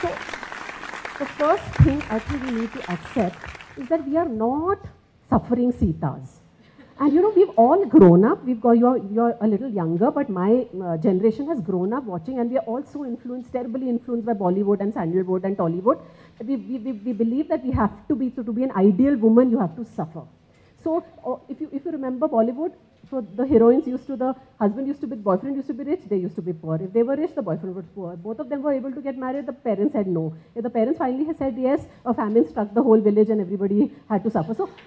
So the first thing I think we need to accept is that we are not suffering Sitas. And you know, we've all grown up. We've got, you're a little younger, but my generation has grown up watching, and we are also influenced, terribly influenced by Bollywood and Sandalwood and Tollywood. We believe that we have to be, so to be an ideal woman, you have to suffer. So if you remember Bollywood, so the heroines used to, the husband used to be, boyfriend used to be rich, they used to be poor. If they were rich, the boyfriend was poor. Both of them were able to get married, the parents said no. If the parents finally had said yes, a famine struck the whole village and everybody had to suffer. So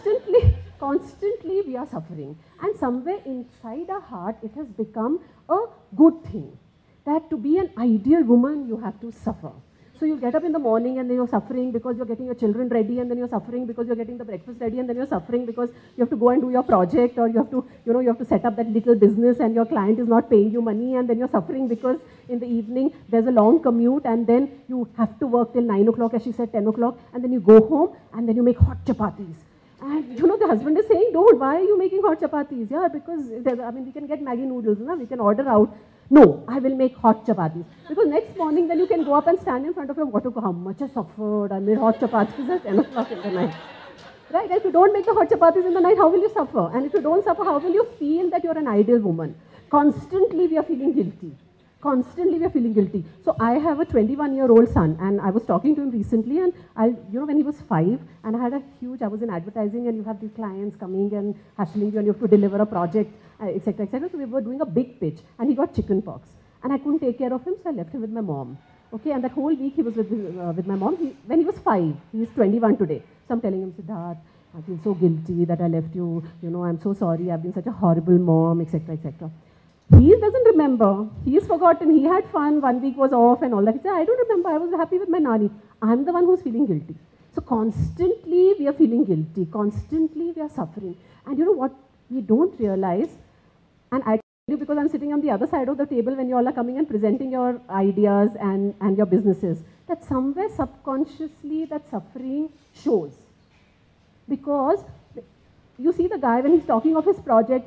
constantly we are suffering. And somewhere inside our heart, it has become a good thing. That to be an ideal woman, you have to suffer. So you get up in the morning and then you're suffering because you're getting your children ready, and then you're suffering because you're getting the breakfast ready, and then you're suffering because you have to go and do your project, or you have to, you have to set up that little business and your client is not paying you money, and then you're suffering because in the evening there's a long commute, and then you have to work till 9 o'clock, as she said, 10 o'clock, and then you go home and then you make hot chapatis. And the husband is saying, don't, why are you making hot chapatis? Yeah, because, we can get Maggi noodles, we can order out. No, I will make hot chapatis. Because next morning, then you can go up and stand in front of your water, how much I suffered, I made hot chapatis at 10 o'clock in the night. Right? And if you don't make the hot chapatis in the night, how will you suffer? And if you don't suffer, how will you feel that you're an ideal woman? Constantly we are feeling guilty. Constantly we are feeling guilty. So I have a 21-year-old son, and I was talking to him recently, and when he was 5, and I was in advertising, and you have these clients coming and hassling you, and you have to deliver a project, etc., etc. So we were doing a big pitch, and he got chicken pox, and I couldn't take care of him, so I left him with my mom. Okay, and that whole week he was with my mom. When he was 5, he is 21 today. So I'm telling him, Siddharth, I feel so guilty that I left you. I'm so sorry. I've been such a horrible mom, etc., etc. He doesn't remember. He's forgotten. He had fun. 1 week was off and all that. He said, I don't remember. I was happy with my nani. I'm the one who's feeling guilty. So constantly we are feeling guilty. Constantly we are suffering. And you know what we don't realize, and I tell you because I'm sitting on the other side of the table when you all are coming and presenting your ideas and your businesses, that somewhere subconsciously that suffering shows. Because you see the guy when he's talking of his project,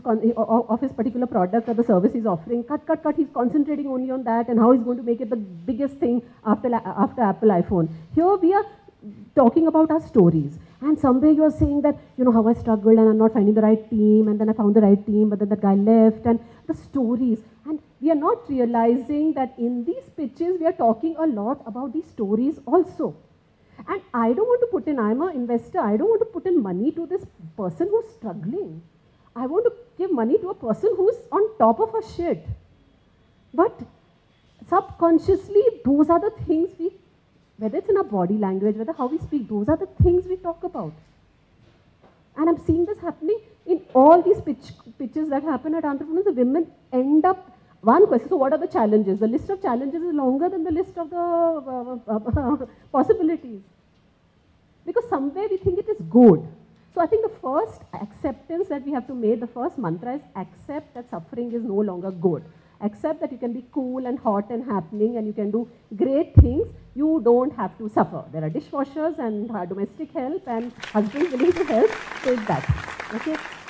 of his particular product or the service he's offering, he's concentrating only on that and how he's going to make it the biggest thing after Apple iPhone. Here we are talking about our stories. And somewhere you're saying that, how I struggled and I'm not finding the right team, and then I found the right team, but then that guy left, and the stories. And we are not realizing that in these pitches, we are talking a lot about these stories also. And I don't want to put in, I'm an investor, I don't want to put in money to this person who's struggling. I want to give money to a person who's on top of her shit. But subconsciously, those are the things whether it's in our body language, whether how we speak, those are the things we talk about. And I'm seeing this happening in all these pitches that happen at entrepreneurs. The women end up, one question, so what are the challenges? The list of challenges is longer than the list of the possibilities. Because somewhere we think it is good. So I think the first acceptance that we have to make, the first mantra is accept that suffering is no longer good. Accept that you can be cool and hot and happening and you can do great things. You don't have to suffer. There are dishwashers and domestic help and husbands willing to help. Take that. Okay.